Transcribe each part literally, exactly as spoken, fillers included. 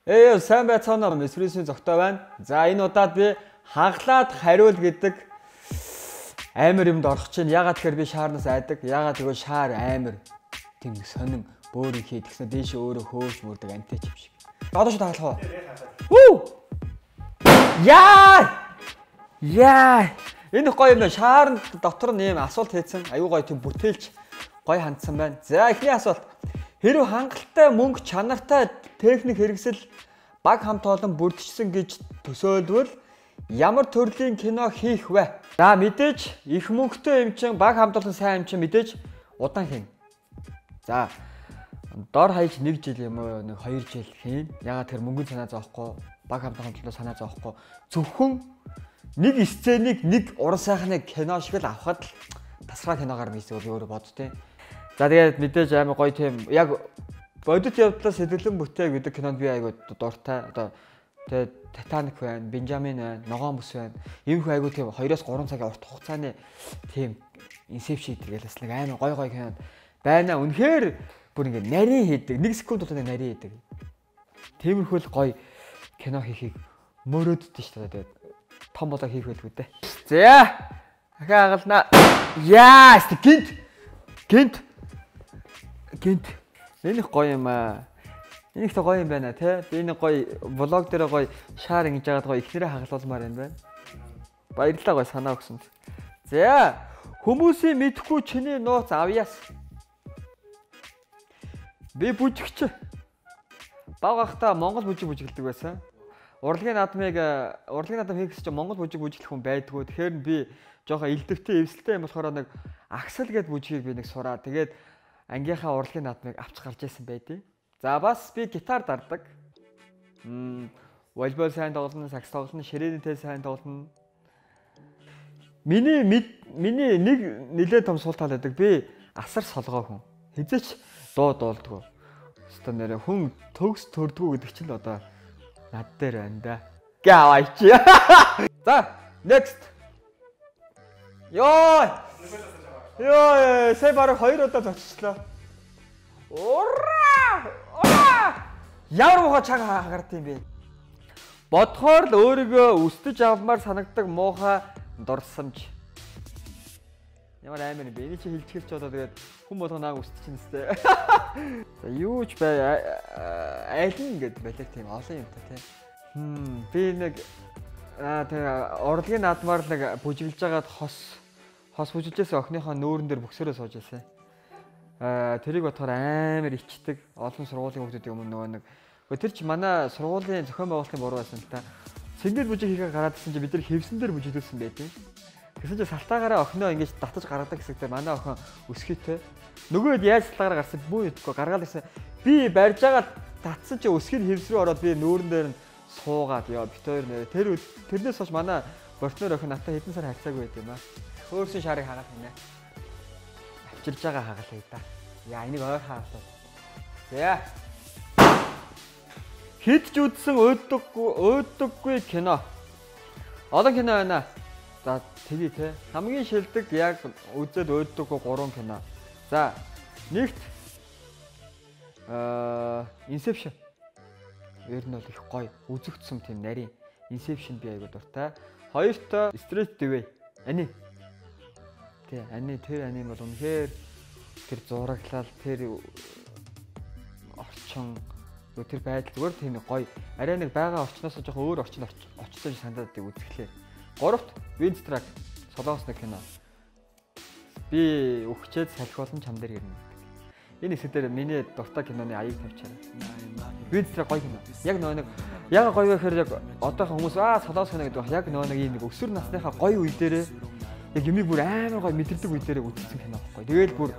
Ээ сайн байцгаана уу Бидний цогтоо байна. За энэ удаад би Хагалаад Хариул гэдэг амар юмд орох чинь. Ягаад тэгэхээр би шаарнаас айдаг. Ягаад гэвэл шаар амар тийм сонин бөөрийн хийд гэсэн дээш өөрөө хөөж мөрдөг амтай ч юм шиг. Одоо ч таалах уу? Хүү! Яа! Яа! Энэ гоё юм байна. Шаар дотор нь ийм асуулт хийсэн. Аюу гоё тийм бүтээлч гоё хандсан байна. За эхний асуулт. Хэрв хангалттай мөнгө чанартай техник хэрэгсэл баг хамт олон бүрдчихсэн гэж төсөөлвөл ямар төрлийн кино хийх вэ? За мэдээж их мөнгөтэй юм чин баг хамт олон сайн юм чин мэдээж удаан хийн. За дор хаяж нэг жил юм уу нэг хоёр жил хийн. Ягаад тэр мөнгөний санаа зоохгүй, баг хамт олон санаа зоохгүй. Зөвхөн нэг сценийг нэг уран сайхны кино шиг л авахад л тасраа киногаар хийсэл өөрөө бодтой. За тэгээд мэдээж амар гоё тийм яг бодит явдлаас сэтгэлэн бүтээг гэдэг кинонд би айгуу дуртай. Одоо тэгээд Титаник байна, Бенжамин байна, Ногоон бүс байна. Ийм их айгуу тийм хоёроос гурван цагийн урт хугацааны тийм инсепшн гэдэгээс нэг амар гоё гоё кинонд байна. Үнэхээр бүр ингэ нарийн хийдэг. нэг секунд тулд нарийн хийдэг. Тиймэрхүү л гоё кино хийхийг мөрөөддөг шүү дээ. Тэгээд том болоо хийх байлгүй дээ. За. Ахаа агалнаа. Яа, гинт. Гинт. Гинт. Энэ их гоё юм аа. Энэ их гоё юм байна те. Би энэ гоё влог дээр гоё шаар ингэж яагаад гоё ихнэрээ хагалуулмаар юм байна. Баярлалаа гоё санаа өгсөнд. За. Хүмүүсийн мэдхгүй чиний нууц авьяас. Би бүжигч. Баг ахта Монгол бүжиг бүжиглдэг байсан. Урилгын наадмыг урилгын наадам хийх гэж чинь Монгол бүжиг бүжиглэх хүн байдгүй. Тэгэхээр би жоохон элдвтэй, эвсэлтэй юм болохоор нэг аксел гэдэг бүжгийг би нэг сураа. Тэгээд ангийнхаа урилгын наадмыг авч гарч ирсэн байдیں۔ За бас би гитар дардаг. Мм, волейбол сайн тоглоно, сакс тоглоно, ширээний сайн тоглоно. Миний миний нэг нэлээд том сул тал байдаг. Би асар солгоо хүн. Хизээч дуу дуулдаггүй. Өстө нэрэ хүн төгс төрдгүү гэдэг чинь одоо над дээр байна да. Гавайч. За, next. Йоо! Йоо, сая бараг хоёр удаа зоччлоо. Ура! Ура! Ямар муухай чаг хагард юм бэ? Бодхоор л өөрийгөө өстөж авмаар санагдаг муухай дурсамж. Ямар амар юм бэ? Эний чи хилчгэлч болоо тэгээд хүн болгоо наа өстөж нэстэй. За юу ч бай аль нь гэдэг байлаа тийм олон юм та тийм. Хм би нэг аа тэгээ урилгын наадмаар л нэг бүжиглж байгаад хос хос бүжиглжсэн охиныхоо нөөрөн дээр бөксөрөө сууж байсан. Аа тэрийг бодохоор амар ичдэг. Олон сургуулийн хүмүүсийн өмнө нөгөө нэг тэр чи манай сургуулийн зохион байгуулалтын буруу байсан л та. Сэндэл бүжиг хийгээ гараад ирсэн чи бид нар хэвсэн дээр бүжиглүүлсэн байдیں۔ Тэгсэн чи салтаагаараа охиноо ингэж татаж гаргадаг гэсэгтээ манай охин өсгийтэй. Нөгөөд яаж салтаагаараа гарсан бүү идэхгүй гаргаад ирсэн. Би барьж байгаа татсан чи өсгий хэвс рүү ороод би нөөрөн дээр нь суугаад яа бит хоёр нэр тэр тэрнээс хойш манай бортноор охин натаа хэдэн сар хавцаагүй байт юм аа. Хөөрсөн шарыг хагаад хийнэ. Авчирж байгаа хагалаа да. Яа энийг ойр хагалаа. За. Хит ч үзсэн өөдөггүй өөдөггүй кино. Олон кино байна. За тэгье те. Хамгийн шилдэг яг үзэл өөдөггүй гурван кино. За. Нэгт аа Inception. Ер нь бол их гоё үзэгдсэн тийм нарийн Inception би аягүй дуртай. Хоёрт Straight Away. Ани. Тэ ани тэр ани бол үнэхээр тэр зураглал тэр орчин тэр байдал зүгээр тийм гоё. Арай нэг байгаа орчноос жоохон өөр орчин очсон санагдаад тийг үзэхлээр. Гуравт Windstruck солонгос нэг кино. Би өгчээд салхи болон чам дээр ирнэ. Энэ хэсэг дээр миний дуртай киноны аяыг тавьчаарай. Windstruck гоё кино. Яг нөгөө нэг яг гоё вэ гэхээр яг одоохон хүмүүс аа солонгос кино гэдэг яг нөгөө нэг ийм нэг өсвөр насныхаа гоё үе дээрээ яг юмыг бүр амар гоё мэдэрдэг үе дээрээ үзсэн кино байхгүй. Тэгээл бүр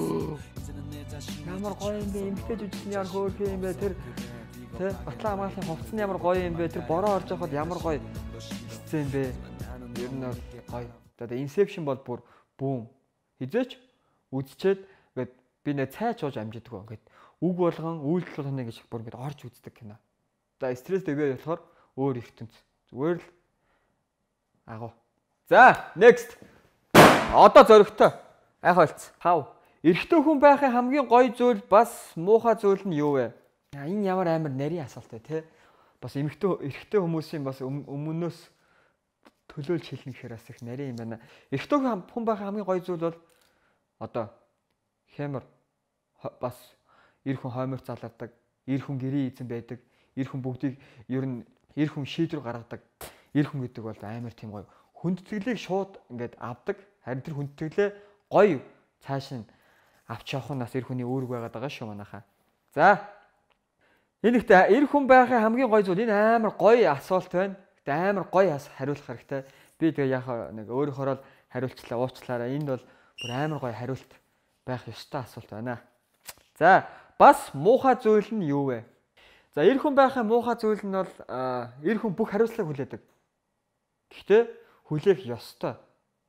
ямар гоё юм бэ? Эмгтэж үжсэн яар хөөх юм бэ? Тэр тэ батлан хамгааллын хувцас нь ямар гоё юм бэ? Тэр бороо орж явахад ямар гоё сцен бэ? Ер нь гоё. Одоо Inception бол бүр бүүм. Хизээч үзчихэд ингээд би нэ цай чууж амжидаггүй. Ингээд үг болгон үйлдэл болгоно гэж бүр ингээд орж үздэг кино. За стресс дэвээ болохоор өөр ихтэнц. Зүгээр л агуу. За, next. Одоо зөрөгтэй. Айх ойлц. Хав. Эрэгтэй хүн байхын хамгийн гоё зүйл бас муухай зүйл нь юу вэ? Энэ ямар амар нарийн асуулт вэ те? Бас эмэгтэй эрэгтэй хүмүүсийн бас өмнөөс төлөөлж хэлнэ гэхээр бас их нарийн юм байна. Эрэгтэй хүн байх хамгийн гоё зүйл бол одоо хямар бас эр хүн хоймоор залгадаг, эр хүн гэрээ эзэн байдаг, эр хүн бүгдийг ер нь эр хүн шийдвэр гаргадаг. Эр хүн гэдэг бол амар тийм гоё. Хүндэтгэлийг шууд ингээд авдаг. Харин тэр хүндэтгэлээ гоё цааш нь авч явах нь бас эр хүний үүрэг байгаад байгаа шүү манайхаа. За. Энэ ихтэй эр хүн байхын хамгийн гоё зүйл энэ амар гоё асуулт байна. Гэтэ амар гоё хариулах хэрэгтэй. Би тэгээ яг нэг өөрөөхөө л хариулчлаа, уучлаарай. Энд бол бүр амар гоё хариулт байх ёстой асуулт байна. За, бас муухай зүйл нь юу вэ? За, эр хүн байхын муухай зүйл нь бол эр хүн бүх хариуцлагыг хүлээдэг. Гэхдээ хүлээх ёстой.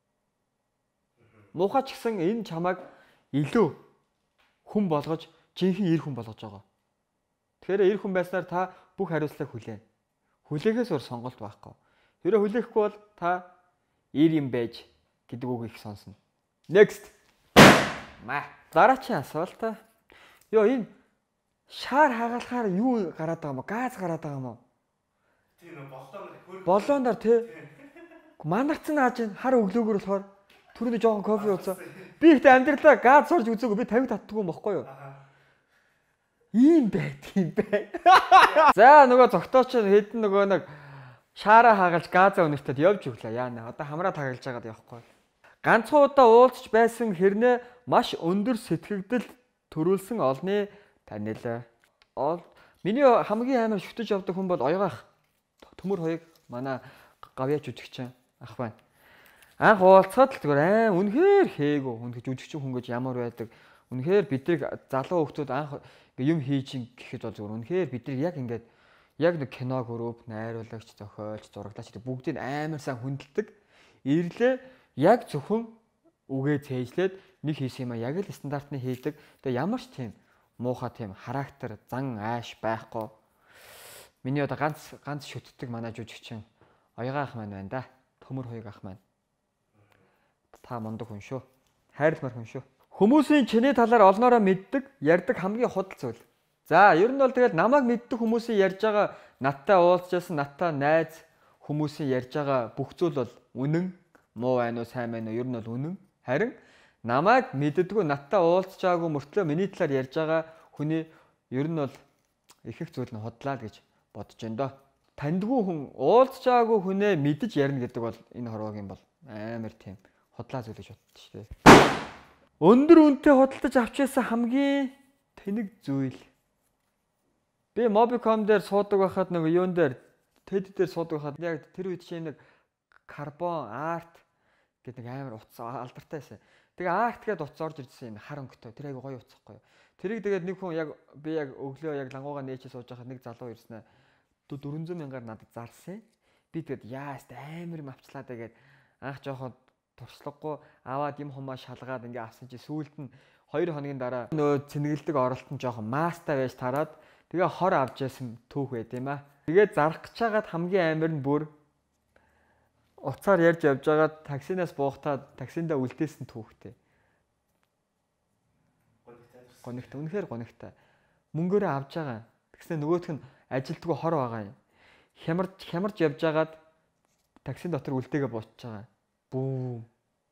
Муухай ч гэсэн энэ чамайг илүү хүн болгож, жинхэнэ эр хүн болгож байгаа. Тэгэхээр эр хүн байснаар та бүх хариуцлагыг хүлээн. Хүлээхээс өөр сонголт байхгүй. Хэрэв хүлээхгүй бол та эр юм байж гэдэг үг их сонсно. Next. Ма. Дараагийн асуулт. Йоо энэ шаар хагалахаар юу гараад байгаа юм бэ? Газ гараад байгаа юм уу? Тийм болооноор болооноор тий. Манагцсан ааж ин хар өглөөгөр болохоор түрүүний жоохон кофе ууцаа. Би ихтэй амьдралаа газ сорж үзээгүй. Би тавиг татдаггүй юм баггүй юу? Ийм байт юм бай. За нөгөө зогтооч хэдэн нөгөө нэг шаараа хагалж газаа өнөртөд явж өглөө яана. Одоо хамраа тагалж байгаад явахгүй. Ганцхан удаа уулзч байсан хэрнээ маш өндөр сэтгэгдэл төрүүлсэн олны танил. Ол миний хамгийн амар шүтэж явдаг хүн бол оёгаах. Төмөр хоёрыг манай гавьяач үжигчин ах байна. Анх уулзахад л зүгээр аа үнэхээр хээгүү. Үнэхээр жүжигчин хүн гэж ямар байдаг. Үнэхээр бидрийг залуу хүмүүс анх юм хийж гэхэд бол зүгээр үнэхээр бидрийг яг ингээд яг нэг кино групп найруулагч, зохиолч, зураглаач бүгдийг амар сайн хүндэлдэг. Ирлээ яг зөвхөн үгээ цээжлээд нэг хийсэн юм а яг л стандартны хийдэг. Тэгээ ямар ч тийм муухай тийм характер, зан ааш байхгүй. Миний одоо ганц ганц шүтдэг манай жүжигчин оёгаах маань байна да. Төмөр хоёрыг ах маань. Та мундаг хүн шүү. Хайрламар хүн шүү. Хүмүүсийн чиний талаар олноороо мэддэг, ярьдаг хамгийн худал зүйл. За, ер нь бол тэгэл намайг мэддэг хүмүүсийн ярьж байгаа надтай уулзжсэн, надтай найз хүмүүсийн ярьж байгаа бүх зүйл бол үнэн, муу байна уу, сайн байна уу, ер нь бол үнэн. Харин намайг мэддэггүй, надтай уулзчаагүй мөртлөө миний талаар ярьж байгаа хүний ер нь бол их их зүйл нь худлаа л гэж бодож байна доо. Тандгүй хүн уулзчаагүй хүнээ мэдэж ярина гэдэг бол энэ хорвоогийн бол амар тийм худлаа зүйл гэж боддог шүү дээ. Өндөр үнэтэй худалдаж авчаасан хамгийн тэнэг зүйл. Би Mobicom дээр суудаг байхад нэг юун дээр TED дээр суудаг байхад яг тэр үед чинь нэг карбон арт гэдэг нэг амар утас алдартай байсан. Тэгээ арт гэдэг утас орж ирсэн энэ хар өнгөтэй. Тэр айгу гоё утсахгүй юу. Тэрийг тэгээд нэг хүн яг би яг өглөө яг лангууга нээчээ сууж байхад нэг залуу ирсэн аа. дөрвөн зуун мянгаар надад зарсан. Би тэгээд яаст амар юм авчлаа тэгээд анх жоохон туршлагагүй аваад юм хумаа шалгаад ингээ авсан чи сүүлд нь хоёр хоногийн дараа нөө цэнгэлдэг оролт нь жоохон маста байж тараад тэгээ хор авч яасан түүх байд юм аа. Тэгээд зарах гэж хагаад хамгийн амар нь бүр уцаар ярьж явж байгаа таксинаас буухтаа таксиндаа үлдээсэн түүхтэй. Гонигтай үнэхээр гонигтай. Мөнгөөрөө авж байгаа. Тэгснэ нөгөөх нь ажилтгүй хор байгаа юм. Хямарч хямарч явж байгаад таксин дотор үлдээгээ буучж байгаа. Бүү.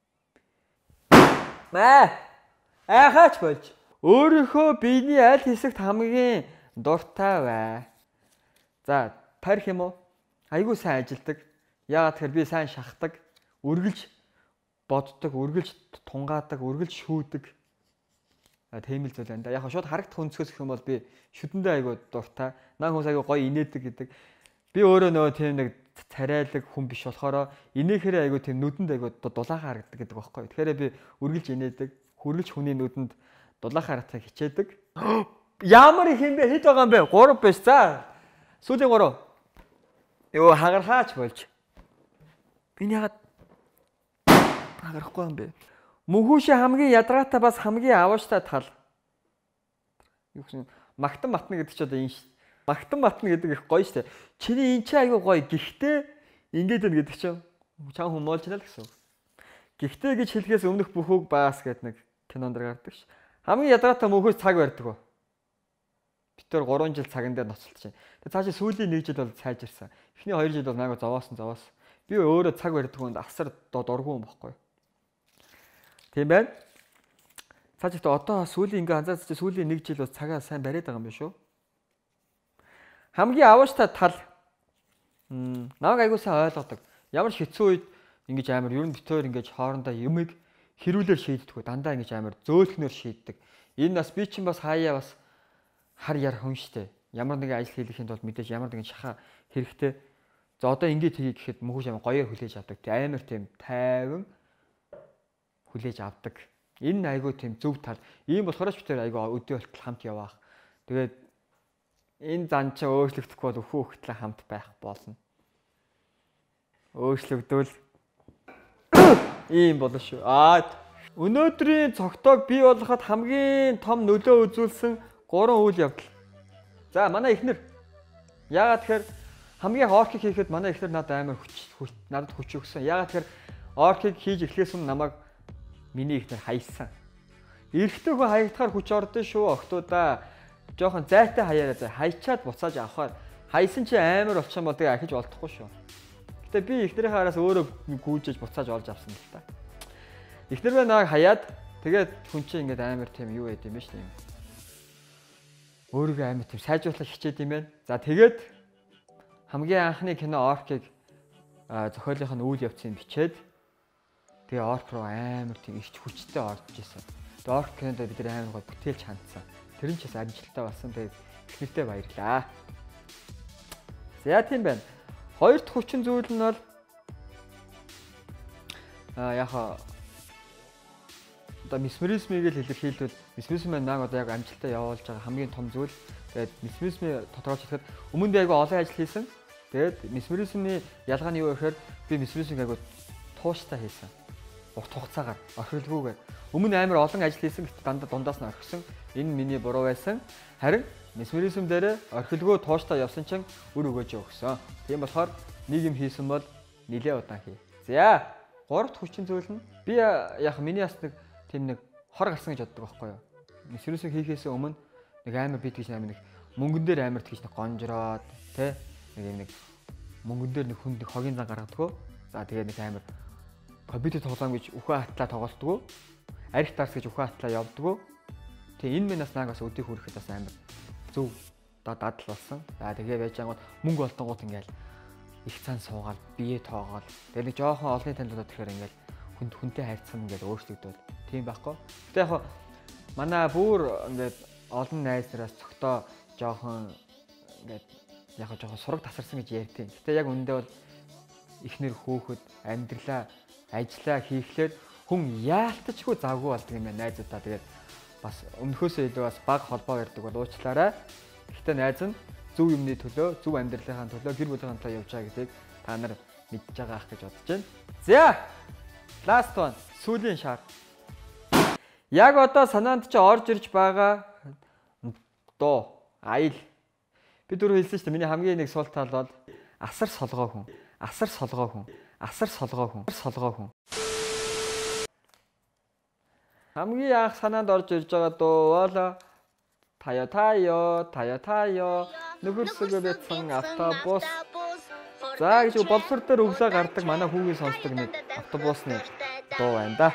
Маа. Айхаач болж. Өөрийнхөө биений аль хэсэгт хамгийн дуртай бай. За, тарих юм уу? Айгуу сайн ажилдаг. Яагаад тэгэхээр би сайн шахдаг, үргэлж боддог, үргэлж тунгаадаг, үргэлж шүүдэг. А тийм л зүйл байна да. Яг шууд харагдах өнцгөөс гэх юм бол би шүдэндээ айгуу дуртай. Наа хүмүүс айгуу гоё инээдэг гэдэг. Би өөрөө нөгөө тийм нэг царайлаг хүн биш болохоор инээхэрээ айгуу тийм нүдэнд айгуу дулаахан харагддаг гэдэг байхгүй. Тэгэхээр би үргэлж инээдэг, хүргэлж хүний нүдэнд дулаахан харагдахыг хичээдэг. Ямар их юм бэ? Хэд байгаа юм бэ? гурав биш за. Сүүлийн гурав. Йоо хагархаач болж. Би ягаад хагарахгүй юм бэ? Мөнхүүшээ хамгийн ядаргаатай бас хамгийн авааштай тал. Юу гэсэн магтан матна гэдэг чи одоо энэ ш. Магтан матна гэдэг их гоё штэ. Чиний энэ чи аягүй гоё. Гэхдээ ингэж байна гэдэг чинь чам хүмүүлж байна л гэсэн. Гэхдээ гэж хэлхээс өмнөх бүх үг баас гэдэг нэг кинонд гардаг ш. Хамгийн ядаргаатай мөнхөөс цаг барьдаг. бид тэр гурван жил цаган дээр ноцолж байна. Тэгээ цаашаа сүүлийн нэг жил бол сайжирсан. Эхний хоёр жил бол найгаа зовоосон зовоосон. Би өөрөө цаг барьдаг хүнд асар дургүй юм баггүй. Тийм байна. Цааш ихтэй одоо сүүлийн ингээ анзаарч сүүлийн нэг жил бас цагаа сайн бариад байгаа юм биш үү? Хамгийн авааштай тал намайг айгуу сайн ойлгодог. Ямар ч хэцүү үед ингэж амар ер нь битээр ингэж хоорондоо юмыг хэрүүлээр шийддэг. Дандаа ингэж амар зөөлхнөр шийддэг. Энэ бас би чинь бас хаяа бас хар яр хүн штэ. Ямар нэгэн ажил хийхин тулд мэдээж ямар нэгэн шахаа хэрэгтэй. За одоо ингэж хийе гэхэд мөхөж амар гоёор хүлээж авдаг. Амар тийм тайван хүлээж авдаг. Энэ айгуу тийм зөв тал. Ийм болохоор ч битээр айгуу өдөө болтол хамт яваах. Тэгээд энэ зан чинь өөрчлөгдөхгүй бол өхөө хөлтлэн хамт байх болно. Өөрчлөгдвөл ийм болно шүү. Аа өнөөдрийн цогтоог бий болгоход хамгийн том нөлөө үзүүлсэн гурван үйл явдал. За манай эхнэр яагаад тэгэхээр хамгийн оркийг хийхэд манай эхнэр надад амар хүч надад хүч өгсөн. Яагаад тэгэхээр оркийг хийж эхлээс өмнө намайг миний эхнэр хайсан. Эрэхтэй хүн хаягдахаар хүч ордон шүү охтуудаа. Жохон зайтай хаяараа зай хайчаад буцааж авахаар хайсан чи амар болчих юм бол тэгээ ахиж олдохгүй шүү. Гэтэ би эхнэрийнхээ араас өөрөө гүйжээж буцааж олж авсан л та. Эхнэр маань нааг хаяад тэгээд хүн чинь ингээд амар тийм юу яд юм бэ шүү. Өөрийгөө амар тийм сайжруулах хичээд юм байна. За тэгээд хамгийн анхны кино оркийг зохиолынх нь үйл явцыг бичээд тэгээ орк руу амар тийм ихч хүчтэй орж ирсэн. Тэгээд орк кинонд бид нар амар гоо бүтээлч хандсан. Тэр нь ч бас амжилттай болсон. Тэгээд эхнэртэй баярлаа. За тийм байна. Хоёр дахь хүчин зүйл нь бол аа яг одоо месмеризмыг л илэрхийлвэл месмеризм маань яг одоо яг амжилттай явуулж байгаа хамгийн том зүйл. Тэгээд месмеризмыг тодорхойлж хэлэхэд өмнө би айгүй олон ажил хийсэн. Тэгээд месмеризмын ялгаа нь юу гэхээр би месмеризмыг айгүй тууштай хийсэн. Урт хугацаагаар орхилгүйгээр. Өмнө амар олон ажил хийсэн гэхдээ дандаа дундаас нь орхисон. Энэ миний буруу байсан. Харин месмеризм дээр орхилгөө тууштай явсан чинь үр өгөөж өгсөн. Тийм болохоор нэг юм хийсэн бол нэлээд удаан хий. За, гурав дахь хүчин зүйл нь би яг миний бас нэг тийм нэг хор гарсан гэж боддог байхгүй юу? Месмеризм хийхээс өмнө нэг амар бит гэж амар нэг мөнгөн дээр амар тэгж нэг гонжроод тэ нэг юм нэг мөнгөн дээр нэг хүнд нэг хогийн зан гаргадаггүй. За тэгээ нэг амар компьютер тоглоом гэж үхээ хатлаа тоглолтгоо. Арх дарс гэж үхээ хатлаа явдггүй. Тэгээ энэ минаас наагаас өдийг хүрэхэд бас амар зөв дадал болсон. За тэгээ байж ангууд мөнгө олтонгууд ингээл их цан суугаад бие тоогоол. Тэгээ нэг жоохон олонний танилцуулаад тэгэхээр ингээл хүнд хүнтэй хайрцсан ингээл өөрчлөгдөв. Тийм байхгүй. Гэтэ яг манай бүр ингээд олон найз нараас цогтоо жоохон ингээд яг жоохон сураг тасарсан гэж ярьтیں۔ Гэтэ яг үндэ бол ихнэр хөөхөд амьдралаа ажиллаа хийхлээр хүн яалтчгүй завгүй болдог юм байна найзуудаа. Тэгээд бас өмнөхөөсөө илүү бас баг холбоо ярьдаг бол уучлаарай. Гэхдээ найз нь зөв юмны төлөө, зөв амьдралынхаа төлөө, гэр бүлийн төлөө явж байгаа гэдгийг та нар мэдж байгаа ах гэж бодож байна. За, last one, сүүлийн шаар. Яг одоо санаанд чи орж ирж байгаа дуу, аял. Би дөрөв хэлсэн шүү дээ. Миний хамгийн нэг сул тал бол асар солгоо хүн, асар солгоо хүн, асар солгоо хүн, солгоо хүн. Хамгийн анх санаанд орж ирж байгаа дуу бол таяа таяа таяа таяа нөхөрсгөө бэтсэн автобус. За гэж боловсрол дээр өглөө гардаг манай хүүгийн сонсдог нэг автобусны дуу байна да.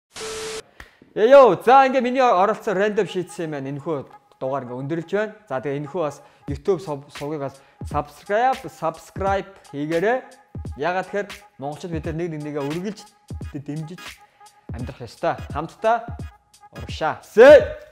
Ёо за ингээ миний оролцсон рандом шийдсэн юм байна. Энэхүү дугаар ингээ өндөрлж байна. За тэгээ энэхүү бас YouTube сувгийг бас subscribe subscribe хийгээрэй. Ягаад тэгэхээр монголчууд бид нар нэг нэгээ үргэлж дэмжиж амьдрах ёстой. Хамтдаа урагшаа.